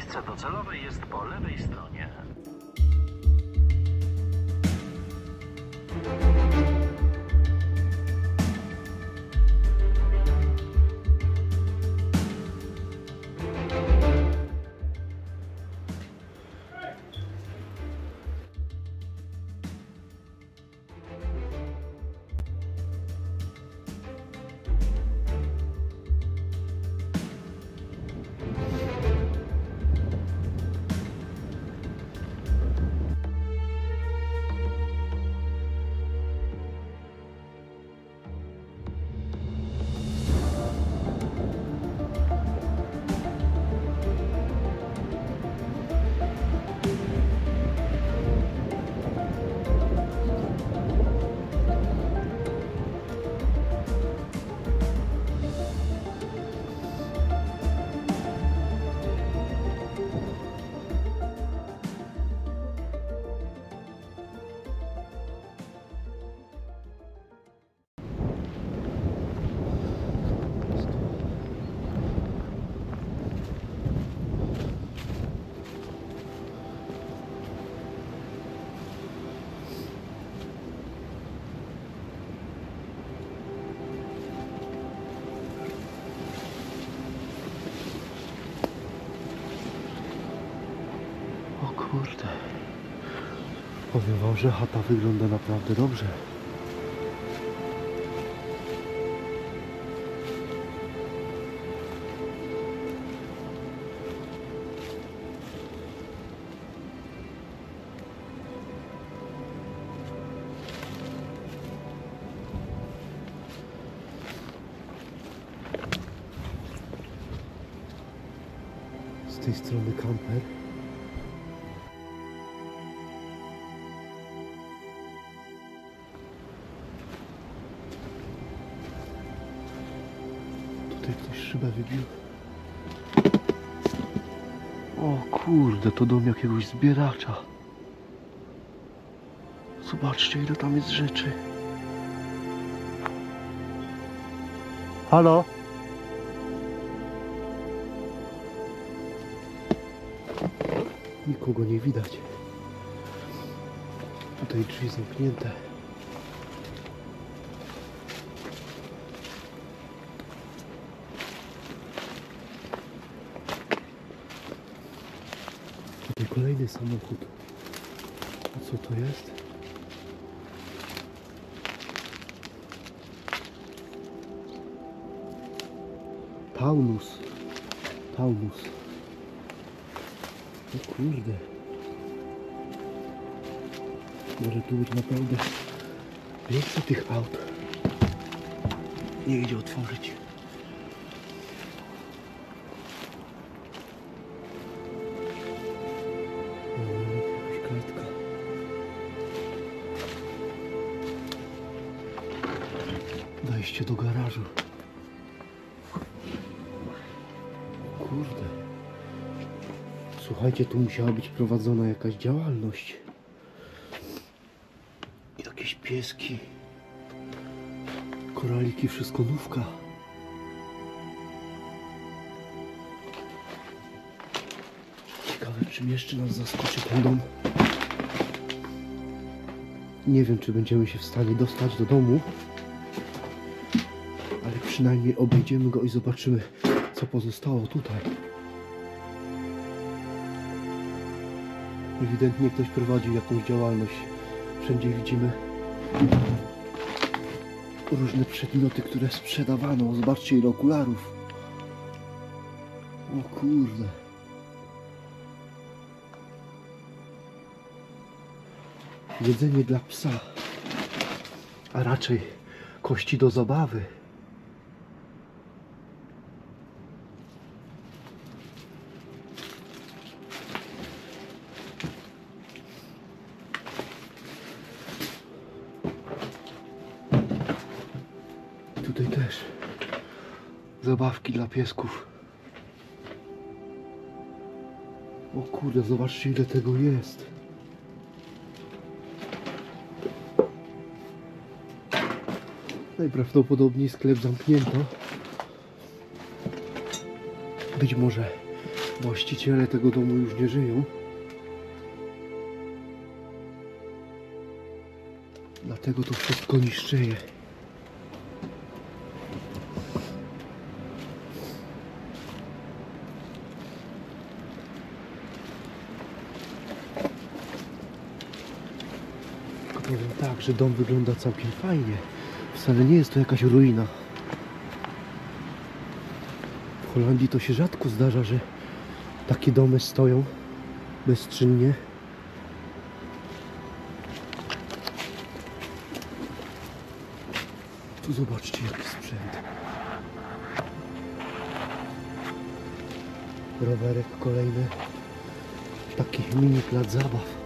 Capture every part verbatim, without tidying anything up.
Miejsce docelowe jest po lewej stronie. Kurde, powiem wam, że chata wygląda naprawdę dobrze. Z tej strony kamper. Tutaj ktoś szybę wybił. O kurde, to dom jakiegoś zbieracza. Zobaczcie, ile tam jest rzeczy. Halo? Nikogo nie widać. Tutaj drzwi zamknięte. Tutaj kolejny samochód. A co to jest? Taunus. Taunus. O kurde. Może tu być naprawdę więcej tych aut. Nie idzie otworzyć. Jakaś klatka. Wejście do garażu. Kurde. Słuchajcie, tu musiała być prowadzona jakaś działalność. Jakieś pieski. Koraliki, wszystko nówka. Ciekawe, czym jeszcze nas zaskoczy ten dom. Nie wiem, czy będziemy się w stanie dostać do domu. Ale przynajmniej obejdziemy go i zobaczymy, co pozostało tutaj. Ewidentnie ktoś prowadził jakąś działalność. Wszędzie widzimy różne przedmioty, które sprzedawano. Zobaczcie, ile okularów. O kurde. Jedzenie dla psa, a raczej kości do zabawy. Tutaj też zabawki dla piesków. O kurde, zobaczcie, ile tego jest. Najprawdopodobniej sklep zamknięto. Być może Właściciele tego domu już nie żyją. Dlatego to wszystko niszczeje. Tylko powiem tak, że dom wygląda całkiem fajnie. Wcale nie jest to jakaś ruina. W Holandii to się rzadko zdarza, że takie domy stoją bezczynnie. Tu zobaczcie, jaki sprzęt. Rowerek kolejny. Taki mini plac zabaw.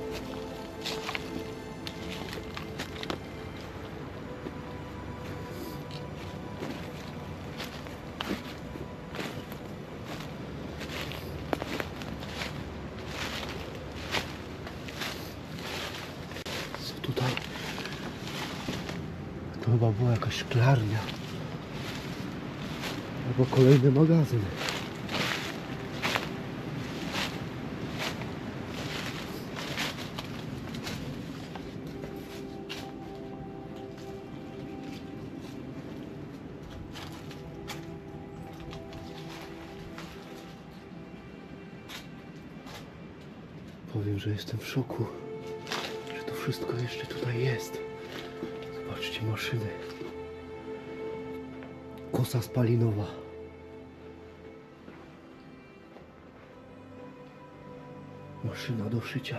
Co tutaj? To chyba była jakaś szklarnia. Albo kolejny magazyn. Powiem, że jestem w szoku, że to wszystko jeszcze tutaj jest. Zobaczcie, maszyny. Kosa spalinowa. Maszyna do szycia.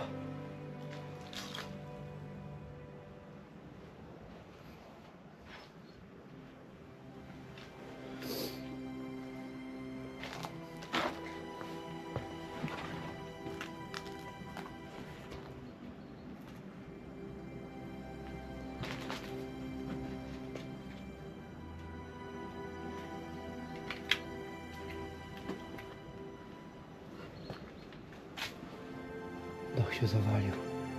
Dach się zawalił.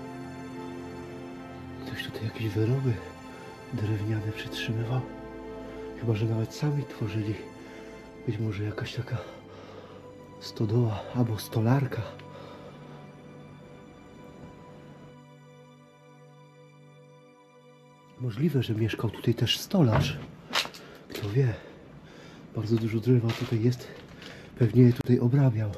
Ktoś tutaj jakieś wyroby drewniane przytrzymywał. Chyba że nawet sami tworzyli. Być może jakaś taka stodoła albo stolarka. Możliwe, że mieszkał tutaj też stolarz. Kto wie. Bardzo dużo drzewa tutaj jest. Pewnie je tutaj obrabiał.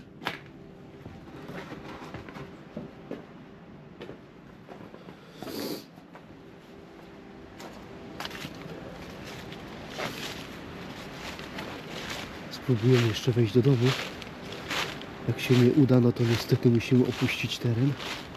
Spróbujemy jeszcze wejść do domu. Jak się nie uda, no to niestety musimy opuścić teren.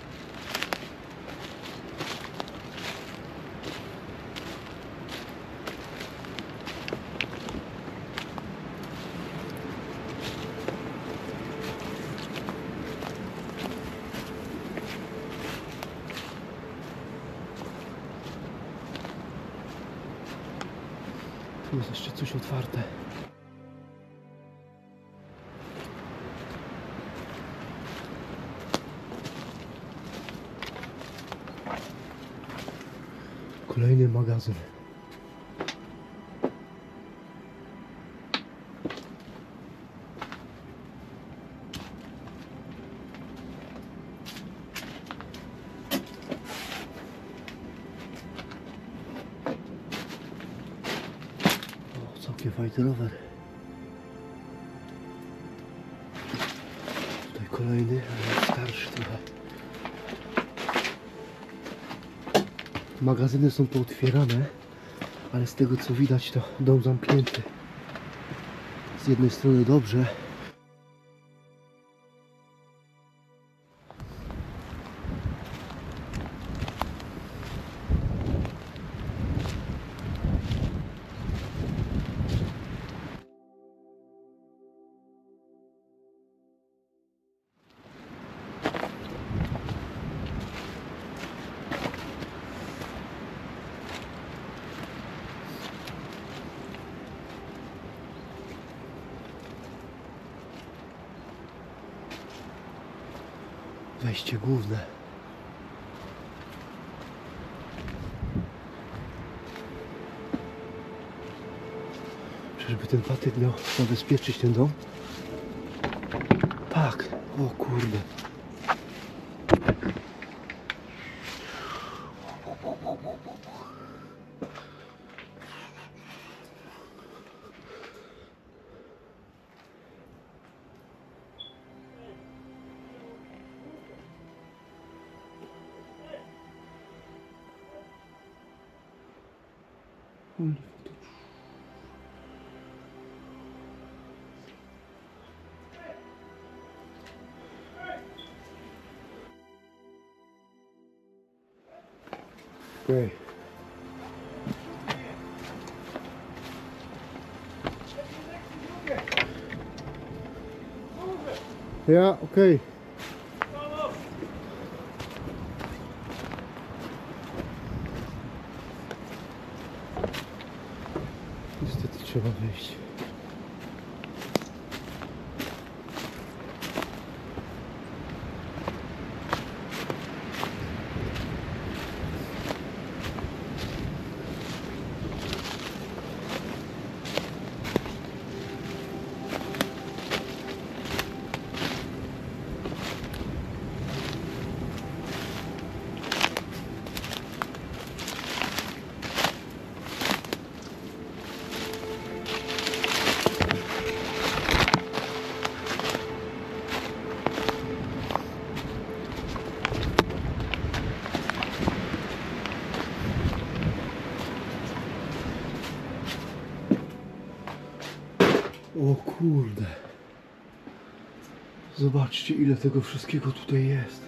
Tu jest jeszcze coś otwarte. Kolejny magazyn. O, całkiem fajny rower. Tutaj kolejny, ale starszy trochę. Magazyny są pootwierane, ale z tego co widać to dom zamknięty. Z jednej strony dobrze. Wejście główne. Czyżby ten patyk miał zabezpieczyć ten dom? Tak, o kurde. Okay. Ja, okej. Niestety trzeba wyjść. O kurde. Zobaczcie, ile tego wszystkiego tutaj jest.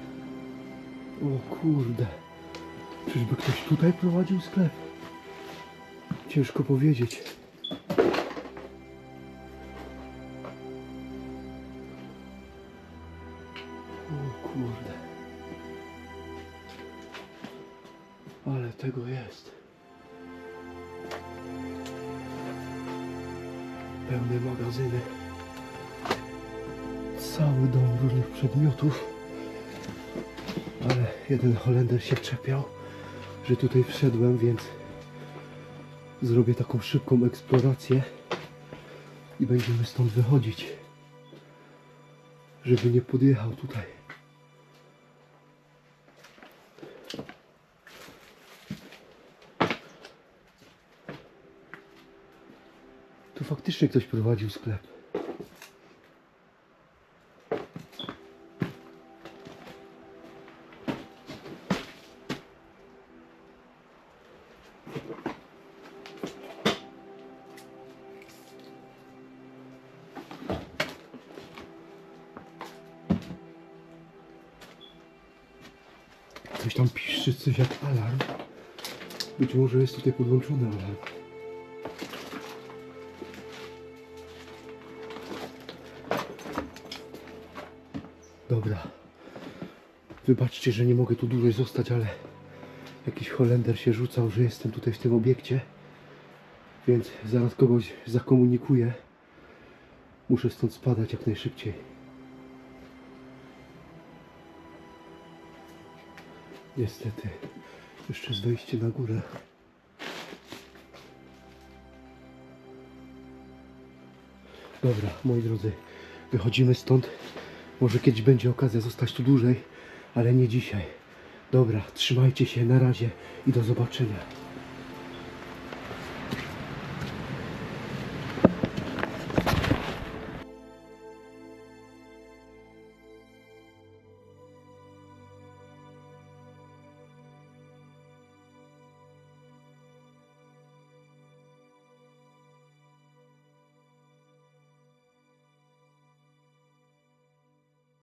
O kurde. Czyżby ktoś tutaj prowadził sklep? Ciężko powiedzieć. O kurde. Ale tego jest. Pełne magazyny. Cały dom różnych przedmiotów. Ale jeden Holender się czepiał, że tutaj wszedłem, więc zrobię taką szybką eksplorację i będziemy stąd wychodzić, żeby nie podjechał tutaj. Tu faktycznie ktoś prowadził sklep. Coś tam piszczy, coś jak alarm. Być może jest tutaj podłączony alarm. Dobra. Wybaczcie, że nie mogę tu dłużej zostać, ale jakiś Holender się rzucał, że jestem tutaj w tym obiekcie. Więc zaraz kogoś zakomunikuję. Muszę stąd spadać jak najszybciej. Niestety, jeszcze jest wejście na górę. Dobra, moi drodzy, wychodzimy stąd. Może kiedyś będzie okazja zostać tu dłużej, ale nie dzisiaj. Dobra, trzymajcie się, na razie i do zobaczenia.